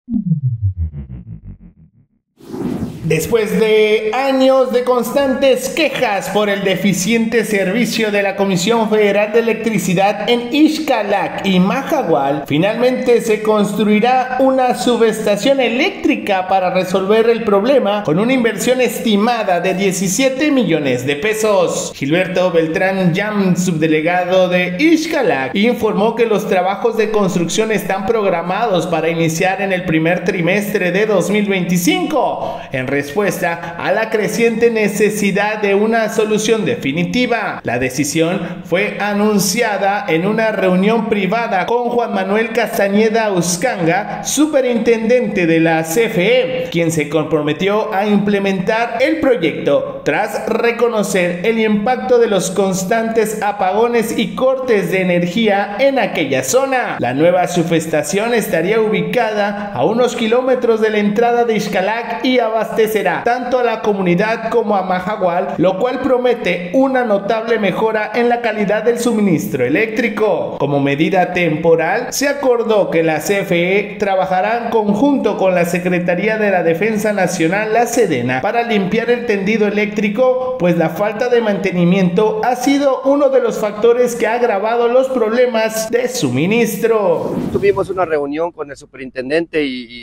Después de años de constantes quejas por el deficiente servicio de la Comisión Federal de Electricidad en Xcalac y Mahahual, finalmente se construirá una subestación eléctrica para resolver el problema con una inversión estimada de 17 millones de pesos. Gilberto Beltrán Yam, subdelegado de Xcalac, informó que los trabajos de construcción están programados para iniciar en el primer trimestre de 2025, en respuesta a la creciente necesidad de una solución definitiva. La decisión fue anunciada en una reunión privada con Juan Manuel Castañeda Uscanga, superintendente de la CFE, quien se comprometió a implementar el proyecto tras reconocer el impacto de los constantes apagones y cortes de energía en aquella zona. La nueva subestación estaría ubicada a unos kilómetros de la entrada de Xcalac y abastecerá tanto a la comunidad como a Mahahual, lo cual promete una notable mejora en la calidad del suministro eléctrico. Como medida temporal, se acordó que la CFE trabajará en conjunto con la Secretaría de la Defensa Nacional, la SEDENA, para limpiar el tendido eléctrico, pues la falta de mantenimiento ha sido uno de los factores que ha agravado los problemas de suministro. Tuvimos una reunión con el superintendente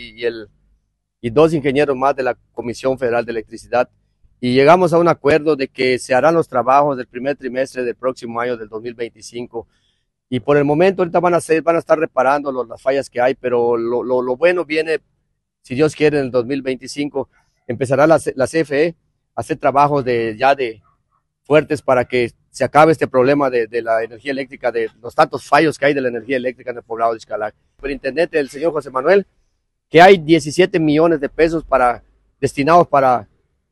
y dos ingenieros más de la Comisión Federal de Electricidad y llegamos a un acuerdo de que se harán los trabajos del primer trimestre del próximo año del 2025 y por el momento ahorita van a estar reparando las fallas que hay, pero lo bueno viene, si Dios quiere, en el 2025 empezará la CFE a hacer trabajos de fuertes para que se acabe este problema de la energía eléctrica, de los tantos fallos que hay de la energía eléctrica en el poblado de Xcalac. El superintendente, el señor José Manuel, que hay 17 millones de pesos destinados para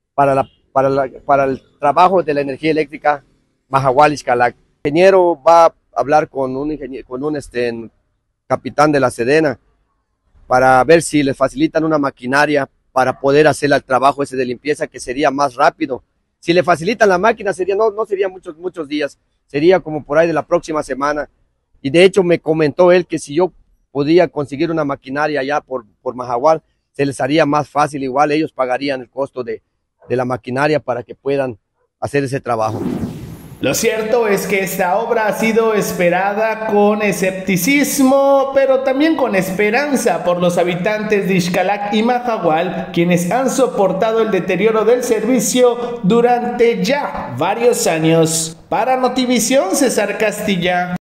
el trabajo de la energía eléctrica Mahahual y Xcalac. El ingeniero va a hablar con un capitán de la SEDENA para ver si le facilitan una maquinaria para poder hacer el trabajo ese de limpieza, que sería más rápido. Si le facilitan la máquina, no sería muchos días, sería como por ahí de la próxima semana. Y de hecho me comentó él que si yo podía conseguir una maquinaria allá por Mahahual, se les haría más fácil, igual ellos pagarían el costo de la maquinaria para que puedan hacer ese trabajo. Lo cierto es que esta obra ha sido esperada con escepticismo, pero también con esperanza por los habitantes de Xcalac y Mahahual, quienes han soportado el deterioro del servicio durante ya varios años. Para Notivisión, César Castilla.